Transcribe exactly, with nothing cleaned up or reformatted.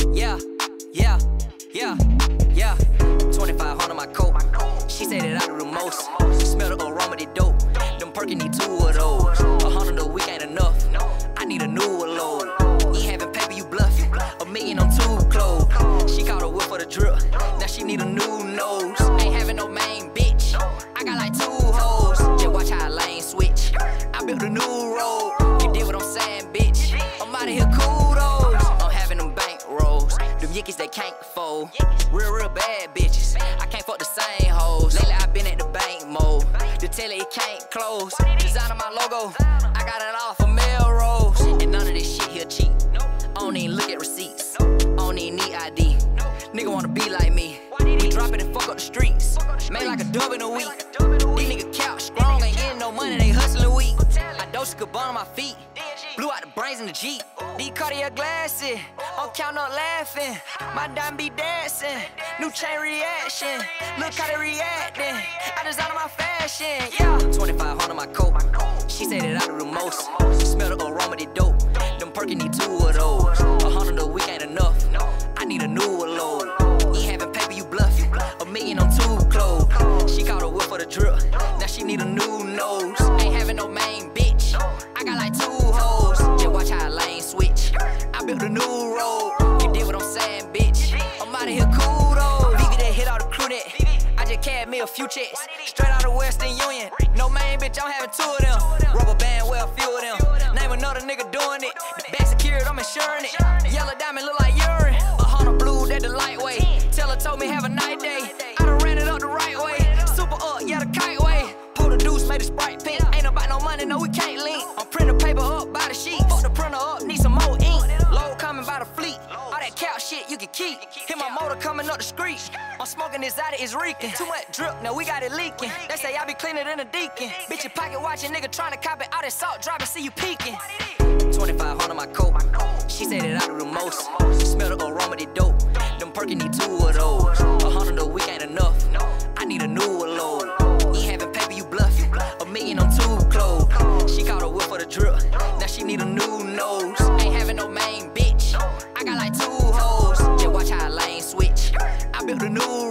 Yeah, yeah, yeah, yeah. twenty-five hundred on my coat. She say that I do the most. Smell the aroma, they dope. Them perky need two of those. A hundred a week ain't enough. I need a newer load. Ain't having paper, you bluffing. A million on two clothes. She caught a whip for the drip. Now she need a new nose. Ain't having no main bitch. I got like two hoes. Just watch how I lane switch. I built a new road. You did what I'm saying, bitch. I'm out of here, kudos. I'm having them bank rolls. Them yickies, they can't fold. Real, real bad bitches. I can't fuck the same hoes. Lately, I been at the bank mode. The teller, it can't close. Design of my logo. I got it all for Melrose. And none of this shit here cheap. I don't even look at receipts. I don't even need I D. Nigga wanna be like me. We drop it and fuck up the streets. Made like a dub in a week. These niggas couch strong, ain't getting no money, they hustling weak. I Dolce Gabbana on my feet. Blew out the brains in the Jeep. These Cartier glasses, I'm counting up laughing. My dime be dancing. New chain reaction. Look how they reacting. I design my fashion, yeah. twenty-five hundred on my coat. She say that I do the most. Smell the aroma, they dope. Them perky need two of those. A hundred a week ain't enough. I need a newer load. Ain't having paper, you bluffing. A million on two clothes. She caught a whip for the drip. Now she need a new nose. Ain't having no main bitch. I got like two hoes. Just watch how I lane switch. I built a new road. You did what I'm saying, bitch. I'm out of here, kudos. V V that hit all the crew net. I just carried me a few checks. Straight out of Western Union. No main bitch, I'm having two of them. Rubber band, well, a few of them. Name another nigga doing it. Back secured, I'm insuring it. Yellow diamond look like urine. A hundred blue, that the lightweight. Teller told me have a night day. I done ran it up the right way. Super up, yeah, the kite way. Pull the deuce, made the Sprite pink. Ain't about no money, no, we can't link. I'm printing paper up by the sheet. Fuck the printer up, need some more ink. Load coming by the fleet. All that couch shit you can keep. Hear my motor coming up the street. I'm smoking this out, it's reeking. Too much drip, now we got it leaking. They say I be cleaner than a deacon. Bitch, your pocket watching, nigga trying to copy all that salt dropping, see you peeking. twenty-five hundred on my coat. She say that I do the most. Smell the aroma, they dope. Them perky need two of those. A hundred a week ain't enough. I need a newer load. Ain't having paper, you bluffing. A million on two clothes. She caught a whip for the drip. Now she need a new nose. Ain't having no main bitch. I got like two hoes. Just watch how I lane switch. I built a new